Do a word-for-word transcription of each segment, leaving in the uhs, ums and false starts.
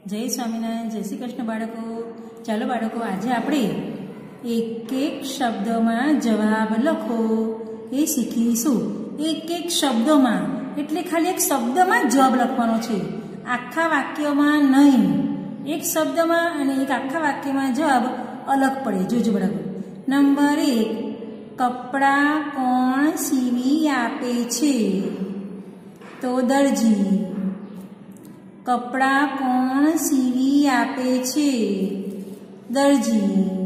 जय स्वामीनारायण। जय श्री कृष्ण बाळको। चालो बाळको, आज आपणे एक एक शब्द में जवाब लखो ए शीखीशुं। एक एक शब्द में एटले खाली एक शब्द में जवाब लखवानो छे, आखा वाक्य में नहीं। एक शब्द में अने एक आखा वाक्य में जवाब अलग पड़े। जोजो बराबर। नंबर एक, कपड़ा कोण सीवी आपे छे? तो दर्जी। कपड़ा कोण सीवी आपे छे? दर्जी।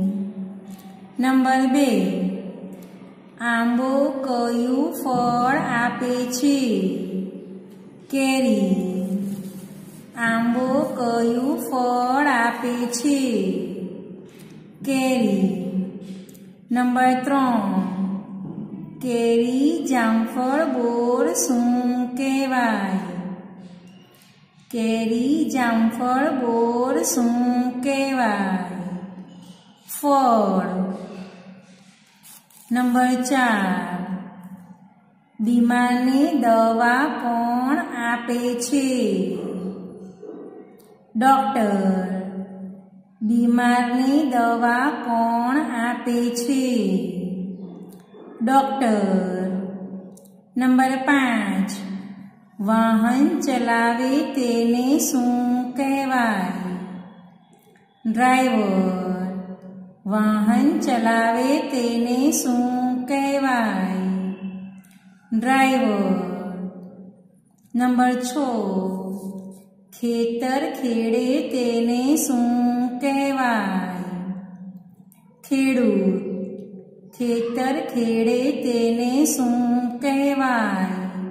नंबर बे, आंबो कयु फळ आपे छे? केरी। आंबो कयु फळ आपे छे? केरी। नंबर त्रण, केरी जामफळ बोर शुं कहेवाय? केरी जामफळ बोर शुं कहेवाय? फळ। नंबर चार, बीमारने दवा कोण आपे छे? डॉक्टर। बीमारने दवा कोण आपे छे? डॉक्टर। नंबर पांच, वाहन चलावे तेने शुं कहेवाय? ड्राइवर। वाहन चलावे तेने शुं कहेवाय? ड्राइवर। नंबर छ, खेतर खेडे तेने शुं कहेवाय? खेडूत। खेतर खेडे तेने शुं कहेवाय?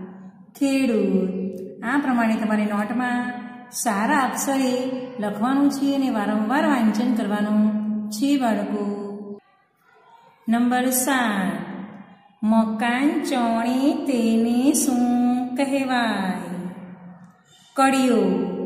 खेडूत। आ प्रमाणे तमारे नोट में सारा अक्षरे लखवानुं छे अने वारंवार वांचन करवानुं छे बाळको। नंबर सात, मकान चोणे तेने शुं कहेवाय? कड़ियो।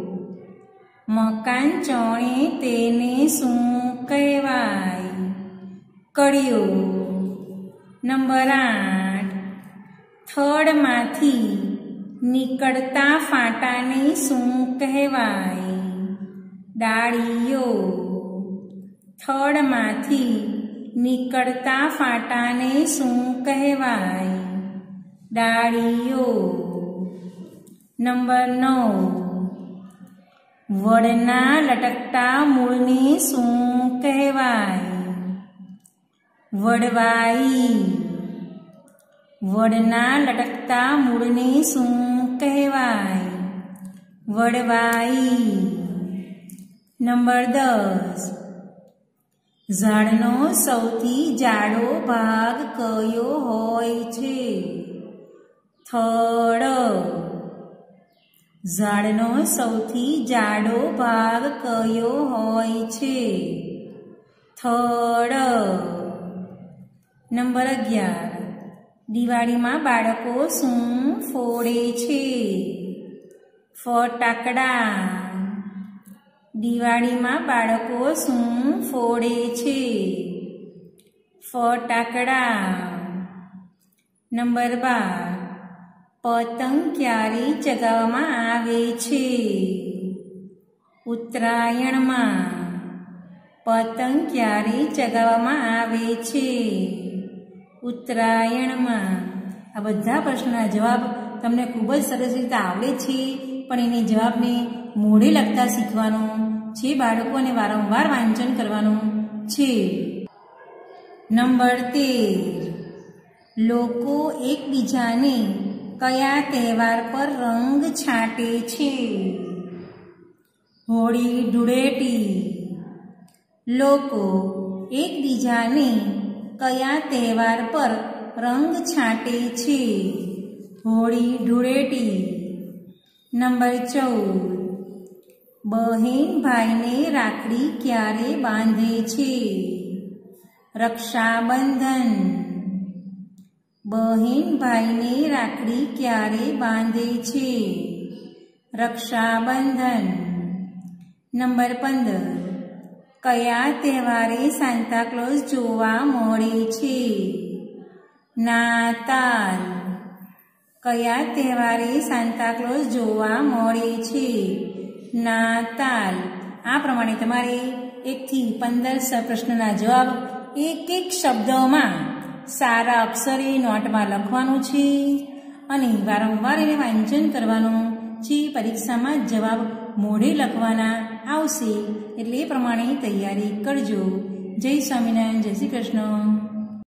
मकान चोणे तेने शुं कहेवाय? कड़ियो। नंबर आठ, थड़ मांथी निकळता फाटाने शुं कहेवाय? डाळीओ। थड़ मांथी निकळता फाटाने शुं कहेवाय? डाळीओ। नंबर नौ, वडना लटकता मूळने शुं कहेवाय? वडवाई। वडना लटकता मूळने शुं कहेवाय? वडवाई। नंबर दस, झाड़नो सौथी जाडो भाग कयो होय छे? थड़। झाड़नो सौथी जाडो भाग कयो होय छे? थड़। नंबर अगियार, दिवाળી में बाळको शुं फोड़े छे? फटाकड़ा। दिवाળી में बाळको शुं फोड़े छे? फटाकड़ा। नंबर बार, पतंग क्यारे चगाववामां आवे छे? उत्तरायण में। पतंग क्यारे चगाववामां आवे छे? उत्तरायण में। आ बधा प्रश्नोना जवाब तमने खूब ज सरस रीते आवडे छे, पण एने जवाबने मोढे लखता शीखवानुं छे बाळको अने वारंवार वांचन करवानुं छे। नंबर तेर, लोको एकबीजाने कया तहेवार पर रंग छांटे छे? होळी धूळेटी। लोको एकबीजाने कया तहेवार पर रंग छांटे छे? होळी धूळेटी। नंबर चौदह, बहेन भाईने राखड़ी क्यारे बांधे छे? रक्षाबंधन। बहेन भाईने राखड़ी क्यारे बांधे छे? रक्षाबंधन। नंबर पंदर, कया तहेवारे सांता क्लॉज जोवा मळे छे? नाताल। कया तहेवारे सांता क्लॉज जोवा मळे छे? નાતાલ. આ પ્રમાણે તમારે એકથી પંદર પ્રશ્નના જવાબ એક એક શબ્દોમાં સારા અક્ષરે નોટમાં લખવાનું છે અને વારંવાર એને વાંચન કરવાનું છે. પરીક્ષામાં જવાબ મોઢે લખવાના આવશે એટલે એ પ્રમાણે તૈયારી કરજો. જય સ્વામિનારાયણ. જય શ્રી કૃષ્ણ.